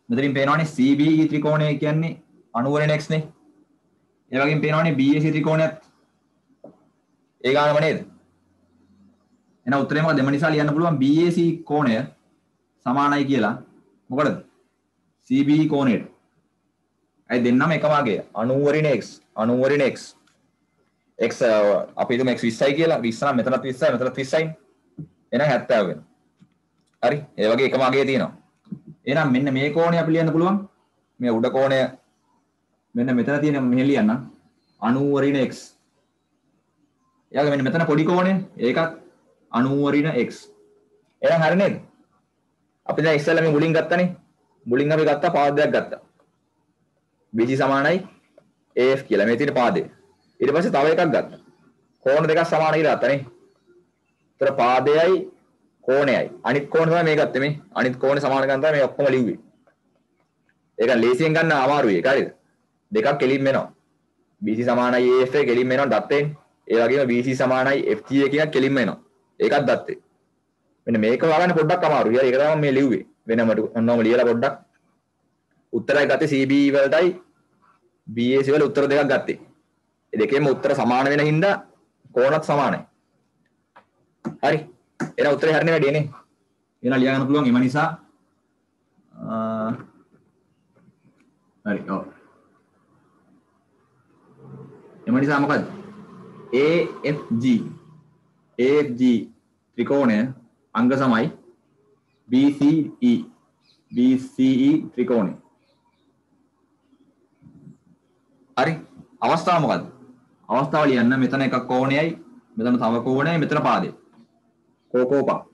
මෙතනින් පේනවනේ CBE ත්‍රිකෝණය කියන්නේ 90 x නේ. ඒ වගේම පේනවනේ BAC ත්‍රිකෝණයත් ඒ ගානම නේද? එහෙනම් උත්තරේ මොකද? දෙම නිසා ලියන්න පුළුවන් BAC කෝණය සමානයි කියලා. මොකටද? CBE කෝණයට. අය දෙන්නම එකම වගේ 90 x 90 x x අපි හිතමු x 20යි කියලා. 20 නම් මෙතනත් 20යි මෙතනත් 20යි. එහෙනම් 70 වෙනවා. හරි. ඒ වගේ එකම වගේ තියෙනවා. එහෙනම් මෙන්න මේ කෝණය අපි ලියන්න පුළුවන්. මේ උඩ කෝණය මෙන්න මෙතන තියෙන මෙහෙ ලියන්න 90 x. ඊළඟ මෙන්න මෙතන පොඩි කෝණය ඒකත් 90 x. එහෙනම් හරි නේද? අපි දැන් ඉස්සෙල්ලා මේ මුලින් ගත්තනේ. මුලින් අපි ගත්තා පාදයක් ගත්තා. BC සමානයි AF කියලා මේ තියෙන පාදේ. ඊට පස්සේ තව එකක් ගත්තා. කෝණ දෙකක් සමාන කියලා ගත්තා නේ. ඒතර පාදයයි කෝණයයි. අනිත් කෝණ තමයි මේ ගත්තේ මේ. අනිත් කෝණේ සමාන ගන්න තමයි මේ ඔක්කොම ලිව්වේ. ඒක ලේසියෙන් ගන්න අමාරුයි ඒක හරිද? දෙකක් කෙලින් වෙනවා. BC සමානයි AF එක කෙලින් වෙනවා දත්තෙන්. ඒ වගේම BC සමානයි FG එකක් කෙලින් වෙනවා. ඒකත් දත්තේ. මෙන්න මේක වගන්න පොඩ්ඩක් අමාරුයි. ඒක තමයි මේ ලිව්වේ. වෙනමට ඔන්නෝම ලියලා පොඩ්ඩක් උත්තරය ගත්තේ CBE වලටයි BAC වල උත්තර දෙකක් ගත්තේ. ඒ දෙකේම උත්තර සමාන වෙන හින්දා කෝණත් සමානයි. හරි. එහෙනම් උත්තරේ හරිනේ වැඩි නේ. එහෙනම් ලියා ගන්න පුළුවන් එම නිසා හරි. ඔව්. එම නිසා මොකද? AFG ත්‍රිකෝණය අංග සමයි BCE ත්‍රිකෝණය. හරි. අවස්ථාව මොකද්ද? අවස්ථාව ලියන්න මෙතන එකක් කෝණයයි මෙතන තව කෝණයයි මෙතන පාදේ. කෝකෝපා.